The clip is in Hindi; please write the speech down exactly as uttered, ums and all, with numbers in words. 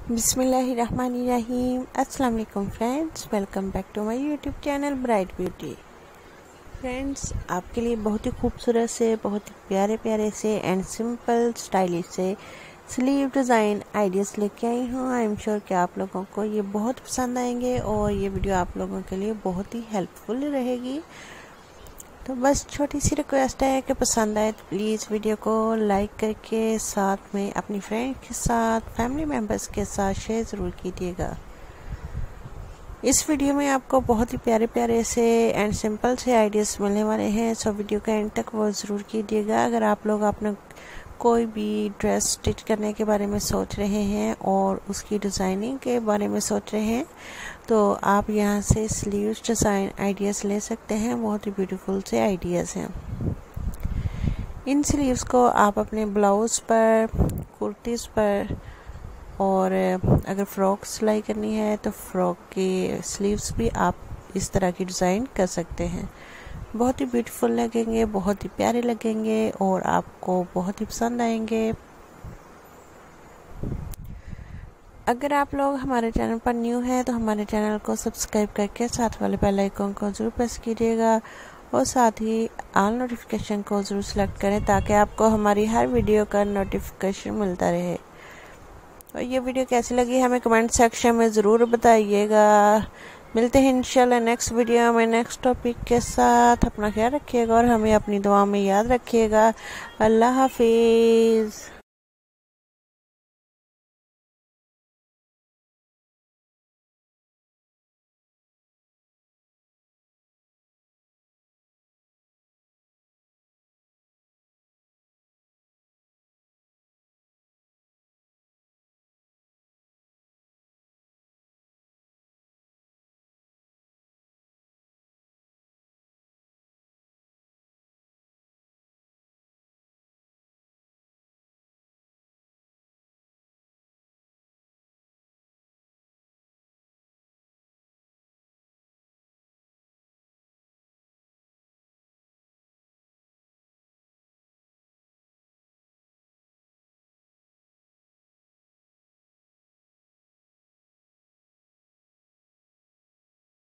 बिस्मिल्लाहिर्रहमानिर्रहीम। अस्सलाम वालेकुम friends, welcome back to my YouTube channel Bright Beauty. Friends, आपके लिए बहुत ही खूबसूरत से, बहुत ही प्यारे प्यारे से एंड सिंपल स्टाइलिश से स्लीव डिज़ाइन आइडियाज़ लेके आई हूँ। आई एम श्योर कि आप लोगों को ये बहुत पसंद आएंगे और ये वीडियो आप लोगों के लिए बहुत ही हेल्पफुल रहेगी। तो बस छोटी सी रिक्वेस्ट है कि पसंद आए तो प्लीज़ वीडियो को लाइक करके साथ में अपनी फ्रेंड के साथ, फैमिली मेम्बर्स के साथ शेयर ज़रूर कीजिएगा। इस वीडियो में आपको बहुत ही प्यारे प्यारे से एंड सिंपल से आइडियाज़ मिलने वाले हैं, सो वीडियो का एंड तक वो ज़रूर कीजिएगा। अगर आप लोग अपना कोई भी ड्रेस स्टिच करने के बारे में सोच रहे हैं और उसकी डिज़ाइनिंग के बारे में सोच रहे हैं तो आप यहाँ से स्लीव्स डिज़ाइन आइडियाज़ ले सकते हैं। बहुत ही ब्यूटीफुल से आइडियाज़ हैं। इन स्लीव्स को आप अपने ब्लाउज़ पर, कुर्तीज़ पर और अगर फ्रॉक सिलाई करनी है तो फ्रॉक के स्लीव्स भी आप इस तरह की डिज़ाइन कर सकते हैं। बहुत ही ब्यूटीफुल लगेंगे, बहुत ही प्यारे लगेंगे और आपको बहुत ही पसंद आएंगे। अगर आप लोग हमारे चैनल पर न्यू हैं तो हमारे चैनल को सब्सक्राइब करके साथ वाले बेल आइकन को ज़रूर प्रेस कीजिएगा और साथ ही ऑल नोटिफिकेशन को ज़रूर सेलेक्ट करें ताकि आपको हमारी हर वीडियो का नोटिफिकेशन मिलता रहे। और ये वीडियो कैसी लगी हमें कमेंट सेक्शन में ज़रूर बताइएगा। मिलते हैं इंशाल्लाह नेक्स्ट वीडियो में नेक्स्ट टॉपिक के साथ। अपना ख्याल रखिएगा और हमें अपनी दुआ में याद रखिएगा। अल्लाह हाफिज़।